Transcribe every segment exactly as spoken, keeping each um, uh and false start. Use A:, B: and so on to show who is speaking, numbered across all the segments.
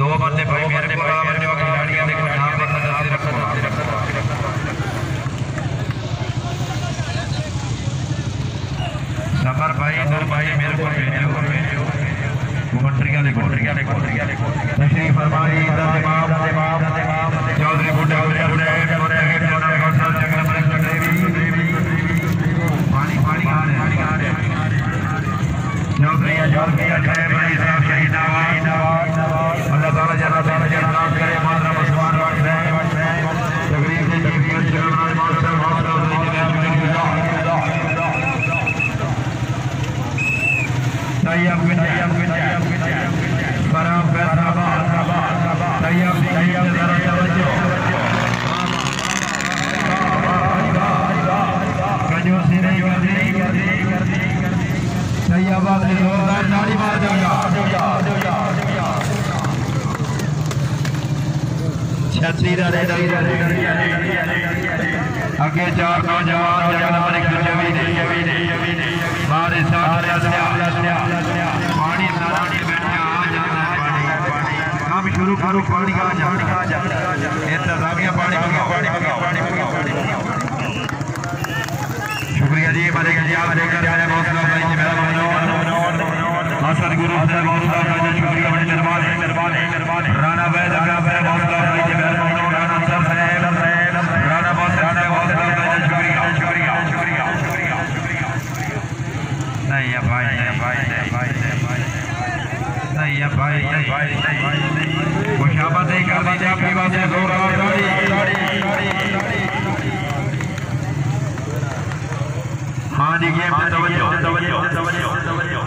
A: दो बंदे भाई मेरे को बंदे को खिलाड़ियां देखो यहां पे नजर रखो सफर भाई नूर भाई मेरे को भेजो मोटरिया देखो मोटरिया देखो मोटरिया देखो तशरीफ फरमाई इमाम इमाम चौधरी बुड्ढे बुड्ढे बुड्ढे बुड्ढे जोड़ा कौशल जंगल में देवी पानी पानी आ रहे पानी आ रहे चौधरी चौधरी अजय भाई साहब शहीद नवाज अल्लाह ताला जरा ताला जरा करे मारा मुसलमान वाट है तकरीब से तकरीब जनाब मास्टर मास्टर तैयब तैयब बराम फैसलाबाद तैयब तैयब जरा तवज्जो कंजूसी नहीं करनी तैयबाद की जोरदार ताली मार दूंगा छत्ती रे आगे चार नौजवान जगन में खिलवी बारे सारे पानी पानी बैठे आ जाना पानी काम शुरू करो पानी आ जा इंतजामिया पानी मंगाओ पानी मंगाओ पानी मंगाओ शुक्रिया जी बड़े जी आप लेकर आए हौसला भाई जी मेहरबान हासन गुरु से हौसला भाई शुक्रिया बड़े मेहरबान राणा भाई राणा भाई हौसला भाई जी मेहरबान राणा साहब राणा बॉस राणा हौसला भाई शुक्रिया शुक्रिया शुक्रिया शुक्रिया नहीं है भाई नहीं भाई नहीं भाई नहीं है भाई नहीं भाई खुशामद नहीं कर दीजिए आपकी बातें जोरदार हाँ जी गेम पे तवज्जो तवज्जो तवज्जो तवज्जो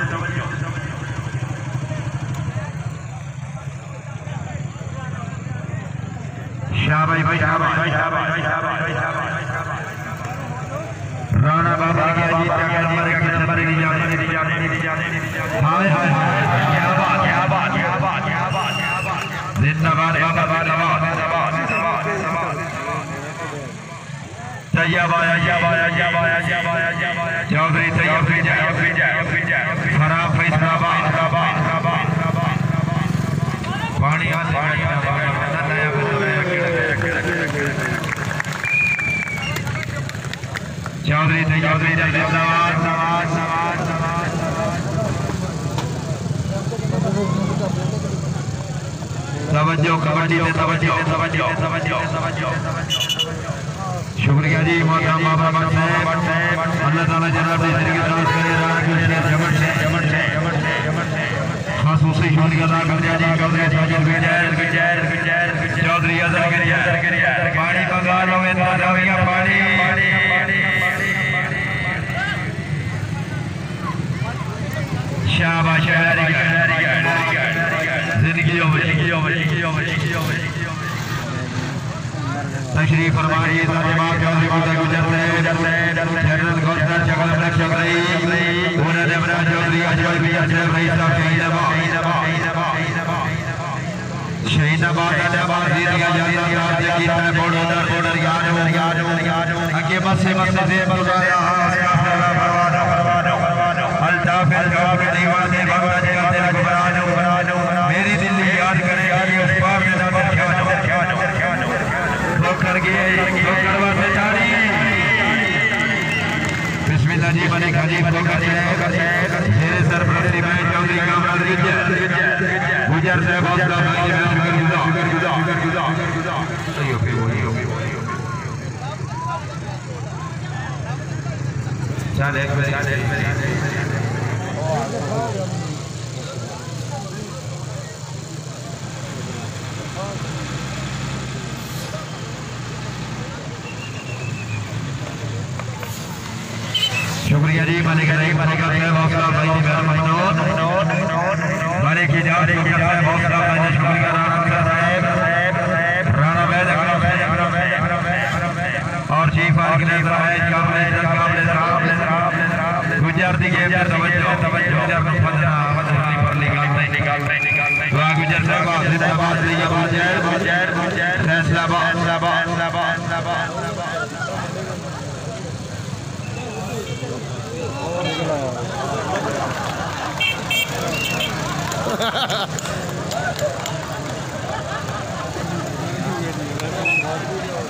A: शाबाश भाई शाबाश भाई शाबाश शाबाश राणा बाबा की जीत का नंबर एक नंबर दी जाने दी जाने दी जाने हाय हाय क्या बात क्या बात क्या बात क्या बात क्या बात जिंदाबाद बाबा जिंदाबाद जिंदाबाद तैयब आया जब आया जब आया जब आया जब आया चौधरी तैयब फिर जाए फिर जाए फिर जाए खराब फैसलाबाद फैसलाबाद पानी आ नया चौधरी चौधरी जिंदाबाद नवाज नवाज तवज्जो कबड्डी में तवज्जो तवज्जो तवज्जो तवज्जो शुक्रिया जी मोहतरम बाबा अल्लाह ताला जनाब की तरफ से जमन से जमन से जमन से जमन से खासूसी शुक्रिया अदा करते जी चौधरी साजिद विजय विजय विजय चौधरी अजर गिरिया पानी बंगालों में ताजावियां पानी शाबाश जिंदगियों में जिंदगियों में जिंदगियों में जिंदगियों में तशरीफ फरमाइए जनाब चौधरी मुर्दा गुजर से जनरल गवर्नर जगल में चौधरी उन्हें देवरा चौधरी अजय भी अजय भाई साहब शहीदाबाद शहीदाबाद दे दिया जाता है राज्य की है बॉर्डर बॉर्डर याद हो याद हो याद हो आगे बस से बस से बुलाया अल्ताफ जवाब दीवाने भगवान का तेरा गुबरान गुबरान मेरी दिल याद करेगी उस पाक ने नजर ख्याल तो कर गए तो करवा से जारी बिस्मिल्लाह जी बने खाली तो करते मेरे सरपरस्ती में चौधरी कामराज गुजर से हौसला भाई मैं गुजर गुजर गुजर सही हो गई वही हो गई चल एक मिनट चल एक मिनट शुक्रिया जी बने करे बने करे हौसला भाई जी मेहरबान बने की जान की जान हौसला भाई शुक्रिया साहब राणा भाई राणा भाई और चीफ आर्गेनाइजर है कामले कामले साहब गुजर दी गेम पर तवज्जो तवज्जो गुजर में फजना फजना पर निकालते निकालते निकालते दुआ गुजर साहब जिंदाबाद लिए गुजर गुजर गुजर फैसलाबाद फैसलाबाद फैसलाबाद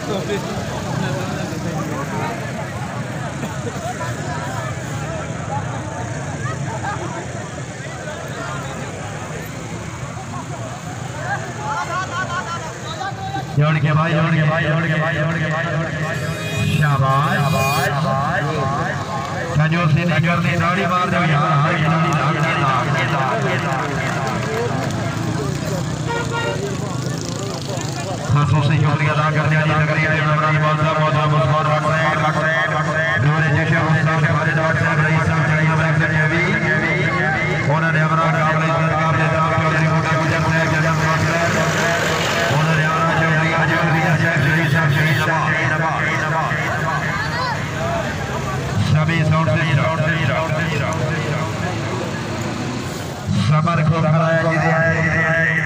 A: जोड़ के भाई जोड़ के भाई जोड़ के भाई जोड़ के भाई जोड़ के भाई शाबाश शाबाश संजो से नहीं करनी दाढ़ी मार दो यार हर दाढ़ी दाग के दाग के दाग के दाग खासों से शुक्रिया अदा करने वाली नगरी है इमरान मौजा मौजा मुस्कुर रख रहे हैं रख रहे हैं रख रहे हैं जोड़े जैसे मुस्ताद हमारे डॉक्टर साहब रईस साहब चाहिए हमारे से भी उन्होंने हमारा काबिल इज्जत काबिल दाम चौधरी मोटा गुजर से जन्म नमस्कार उन्होंने हमारा चौधरी चौधरी शहीद साहब शहीद नवाज सभी साउंड से साउंड से साउंड से समर को खराया जी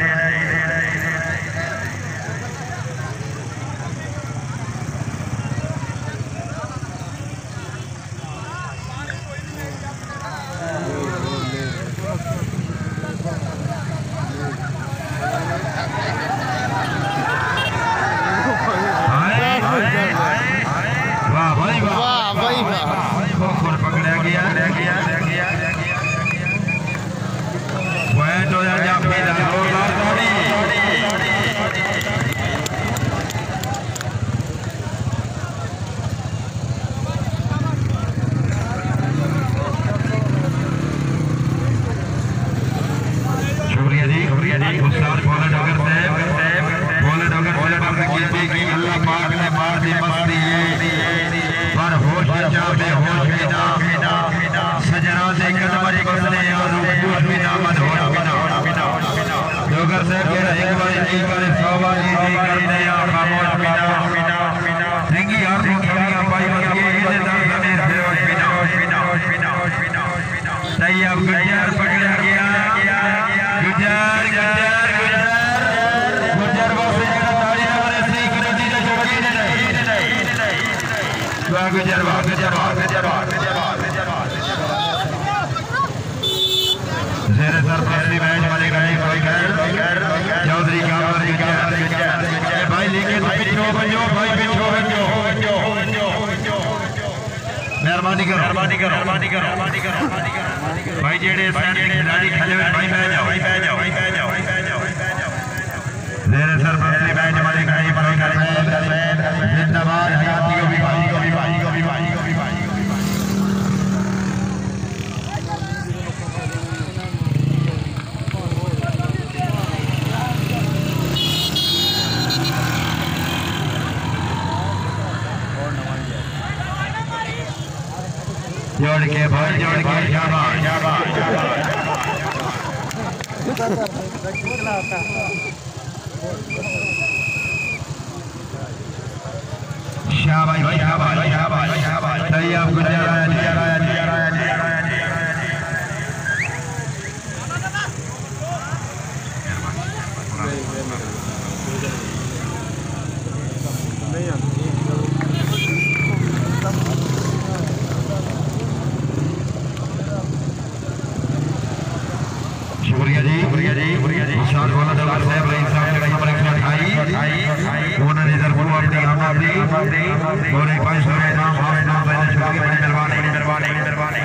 A: मेहरबानी करो मेहरबानी करो मेहरबानी करो मेहरबानी करो भाई जेड़े सैनिक खिलाड़ी खड़े हुए भाई बह जाओ भाई बह जाओ भाई बह जाओ भाई बह जाओ मेरे सरपंच मैच वाले भाई भाई जिंदाबाद हयाती को भी भाई को भी भाई को भी भाई को भी भाई जोड़ के भाई जोड़ के शाबाश शाबाश शाबाश भाई शाबाश शाबाश शाबाश सही आप गुजर आया जी आया जी आया जी आया जी शुक्रिया जी शुक्रिया जी शुक्रिया जी शान वाला डॉक्टर साहब रईस साहब ने हमारे साथ आई उन्होंने जरूर अपनी आमदनी और एक पांच सौ नाम हमारे नाम पहले शुक्रिया बड़ी मेहरबानी मेहरबानी मेहरबानी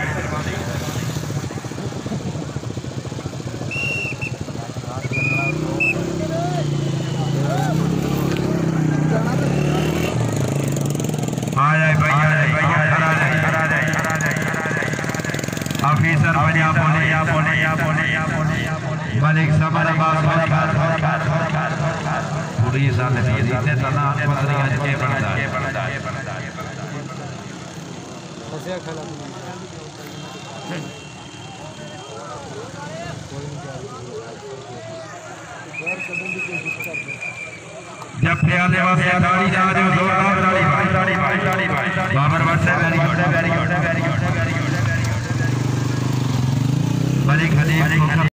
A: आ जाए भाई आ जाए भाई आ जाए आ जाए आ जाए ऑफिसर बने आप बोले आप बोले आप बोले आप बोले मलिक समर अब्बास पूरी साल नहीं जीते तना पत्रिका के पड़ता है पड़ता है पड़ता है फसिया खला जब प्याले वाले दाढ़ी जा रहे हो जोरदार दाढ़ी भाई दाढ़ी भाई दाढ़ी भाई बाबर वर्ष very good very good very good very good Malik Hanif